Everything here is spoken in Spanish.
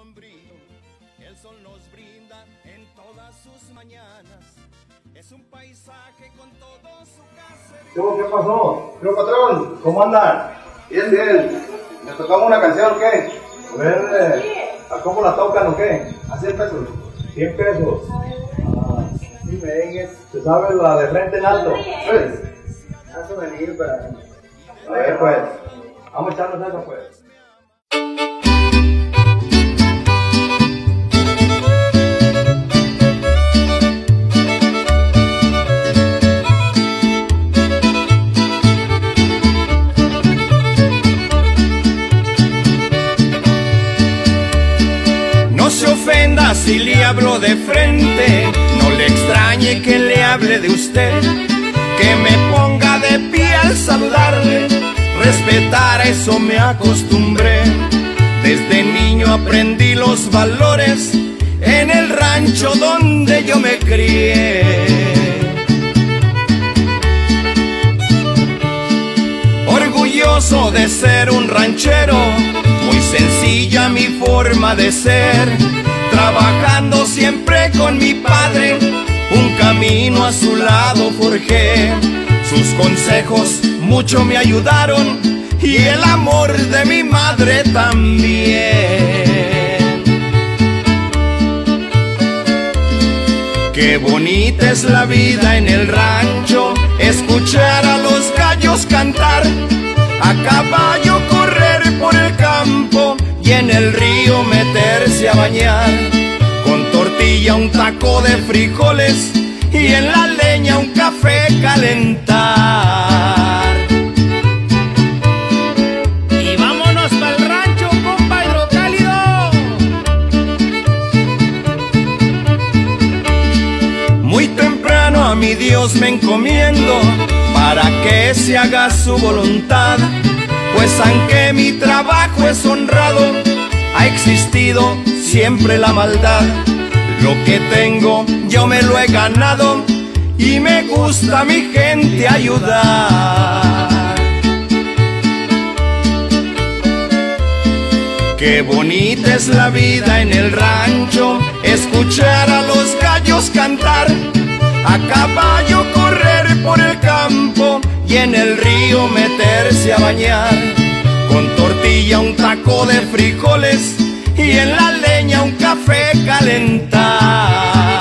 sombrío, el sol nos brinda en todas sus mañanas. Es un paisaje con todo su caserío. ¿Qué pasó? ¿Qué patrón? ¿Cómo andan? Bien, bien. ¿Me tocamos una canción o qué? A ver, ¿a cómo la tocan o qué? A 100 pesos. 100 pesos. Sí, merengues. ¿Se sabe la de frente en alto? Pues, hazme venir para... A ver, pues. Vamos a echarnos eso, pues. No se ofenda si le hablo de frente, no le extrañe que le hable de usted, que me ponga de pie al saludarle, respetar a eso me acostumbré. Desde niño aprendí los valores en el rancho donde yo me crié. Orgulloso de ser un ranchero, muy sencilla mi forma de ser, trabajando siempre con mi padre, un camino a su lado forjé. Sus consejos mucho me ayudaron y el amor de mi madre también. Qué bonita es la vida en el rancho, escuchar a los gallos cantar, a caballo correr por el campo y en el río meterse a bañar, con tortilla un taco de frijoles y en la leña un café calentar. Y vámonos pa'l rancho, compa Hidrocálido. Muy temprano a mi Dios me encomiendo para que se haga su voluntad, pues aunque mi trabajo es honrado, ha existido siempre la maldad. Lo que tengo yo me lo he ganado y me gusta a mi gente ayudar. Qué bonita es la vida en el rancho, escuchar a los gallos cantar, a caballo correr por el campo y en el río meterse a bañar, con tortilla un taco de frijoles y en la leña un café calentar.